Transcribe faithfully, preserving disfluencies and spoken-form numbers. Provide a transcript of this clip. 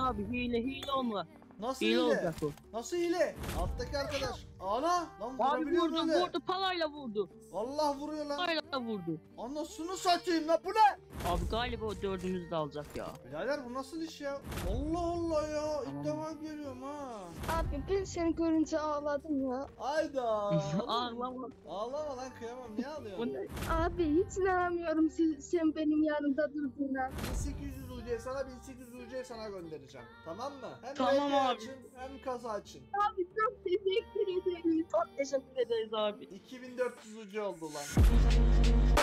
abi hile hile olma. Nasıl Hile hile? olacak o. Nasıl hile? Alttaki arkadaş. Ana lan Abi vurabiliyor vurdu böyle. vurdu palayla vurdu. Allah vuruyor lan. Palayla vurdu. Anasını satayım lan bu ne? Abi galiba o dördümüzü de alacak ya. Birader bu nasıl iş ya? Allah Allah ya. İlk defa görüyorum ha. Abi ben seni görünce ağladım ya. Hayda. Ağlama. Ağlama lan kıyamam. Niye Bu ağlıyorsun? ne? Abi hiç inanamıyorum sen, sen benim yanımda durduğuna. bin sekiz yüz U C sana bin sekiz yüz U C sana göndereceğim. Tamam mı? Hem Tamam R P abi. açın hem kasa açın. Abi çok teşekkür ederim. Çok teşekkür ederiz abi. iki bin dört yüz U C oldu lan.